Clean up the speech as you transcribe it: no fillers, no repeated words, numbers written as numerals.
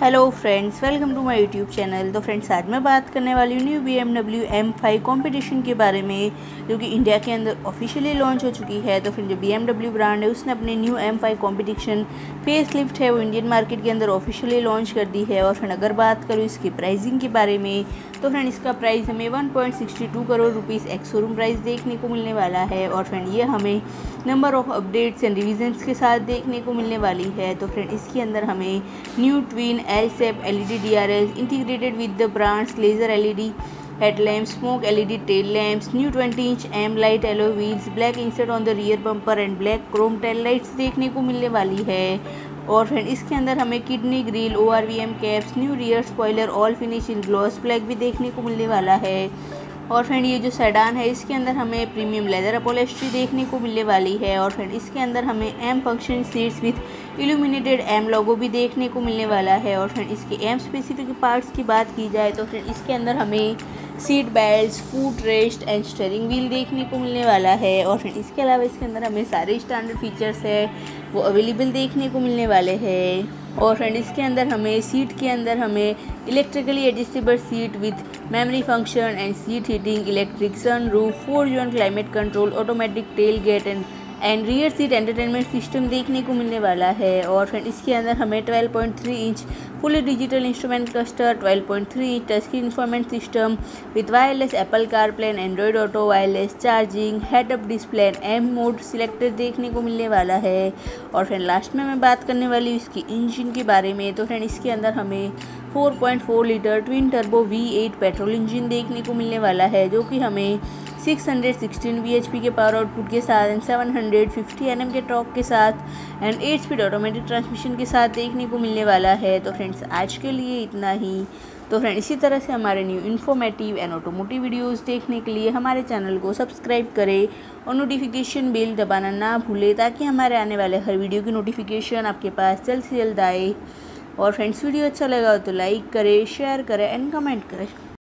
Hello friends, welcome to my YouTube channel. तो friends, आज मैं बात करने वाली हूँ न्यू BMW M5 कंपटीशन के बारे में, जो कि इंडिया के अंदर ऑफिशियली लॉन्च हो चुकी है। तो फिर जो BMW ब्रांड है उसने अपने new M5 competition face lift है वो इंडियन मार्केट के अंदर ऑफिशियली लॉन्च कर दी है। और फिर अगर बात करूँ इसकी प्राइसिंग के बारे में, तो फ्रेंड इसका प्राइस हमें 1.62 crore rupees ex showroom price देखने को मिलने वाला है। और फ्रेंड ये हमें number of updates and revisions के साथ देखने को मिलने वाली है। तो फ्रेंड इसके अंदर हमें new twin L-Shape LED DRLs integrated with the brand's laser LED headlamps, smoke LED tail lamps, new 20-inch M-Light alloy wheels, black insert on the rear bumper and black chrome tail lights देखने को मिलने वाली है। और friend इसके अंदर हमें kidney grille, ORVM caps, new rear spoiler, all finish in gloss black भी देखने को मिलने वाला है। और फ्रेंड ये जो सेडान है इसके अंदर हमें प्रीमियम लेदर अपॉलिस्ट्री देखने को मिलने वाली है। और फ्रेंड इसके अंदर हमें M function seats with illuminated M logo भी देखने को मिलने वाला है। और फ्रेंड इसके M स्पेसिफिक पार्ट्स की बात की जाए तो फ्रेंड इसके अंदर हमें seat belts, footrest and steering wheel देखने को मिलने वाला है। और फ्रेंड इसके अलावा इसके अंदर हमें सारे स्टैंडर्ड फीचर्स है वो अवेलेबल देखने को मिलने वाले हैं। और फ्रेंड इसके अंदर हमें सीट के अंदर हमें electrically adjustable seat with memory function and seat heating, electric sunroof, 4-zone climate control, automatic tailgate and rear seat entertainment system देखने को मिलने वाला है। और फ्रेंड इसके अंदर हमें 12.3 inch fully digital instrument cluster, 12.3 inch touch screen infotainment system with wireless Apple CarPlay, Android Auto, wireless charging, head up display and M mode selector देखने को मिलने वाला है। और फ्रेंड लास्ट में मैं बात करने वाली हूँ इसकी इंजन के बारे में। तो फ्रेंड इसके अंदर हमें 4.4 litre twin turbo V8 petrol engine देखने को मिलने वाला है, जो कि हमें 616 bhp के पावर आउटपुट के साथ एंड 750 Nm के टॉर्क के साथ एंड 8 स्पीड ऑटोमेटिक ट्रांसमिशन के साथ देखने को मिलने वाला है। तो फ्रेंड्स, आज के लिए इतना ही। तो फ्रेंड, इसी तरह से हमारे new informative and automotive videos देखने के लिए हमारे चैनल को सब्सक्राइब करें और नोटिफिकेशन बेल दबाना ना भूलें, ताकि हमारे आने वाले हर वीडियो की नोटिफिकेशन आपके पास जल्द से जल्द आए। और फ्रेंड्स, वीडियो अच्छा लगा हो तो लाइक करें, शेयर करें एंड कमेंट करें।